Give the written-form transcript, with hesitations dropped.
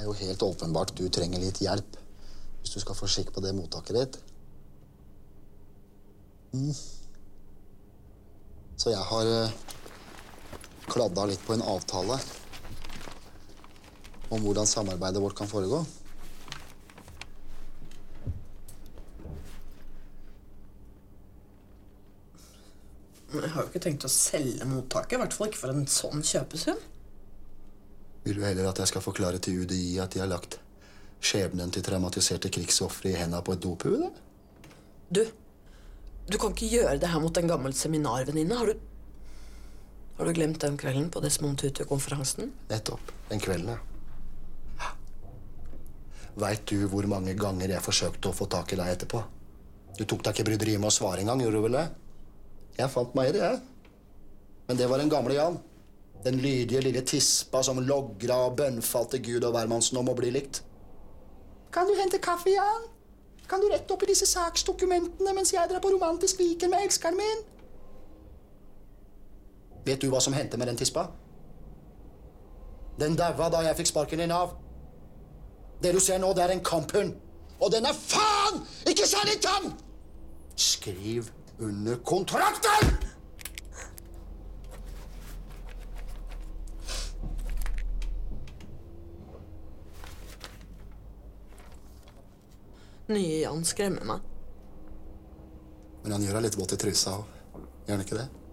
Det jo helt åpenbart du trenger litt hjelp hvis du skal få skikk på det mottaket ditt. Så jeg har kladda litt på en avtale om hvordan samarbeidet vårt kan foregå. Men jeg har jo ikke tenkt å selge mottaket, i hvert fall ikke for en sånn kjøpesum. Vil du heller at jeg skal forklare til UDI at de har lagt skjebnen til traumatiserte krigsofre i hendene på et dophude? Du kan ikke gjøre det her mot en gammel seminarvenninne. Har du glemt den kvelden på Desmond Tutu-konferansen? Nettopp. Den kvelden, ja. Vet du hvor mange ganger jeg forsøkte å få tak i deg etterpå? Du tok deg ikke bryderiet med å svare engang, gjorde du vel det? Jeg fant meg i det, jeg. Men det var den gamle Jan. Den lydige lille tispa som logra og bønnfalte Gud og hvermannsen om å bli likt. Kan du hente kaffe, Jan? Kan du rette opp i disse saksdokumentene mens jeg drar på romantisk weekend med elskeren min? Vet du hva som hendte med den tispa? Den daua da jeg fikk sparken i Nav. Det du ser nå, det er en kamphund. Og den er faen ikke særlig tam! Skriv under kontrakten! Nye Jan skremmer meg. Men han gjør deg litt våt i trusa, gjør han ikke det?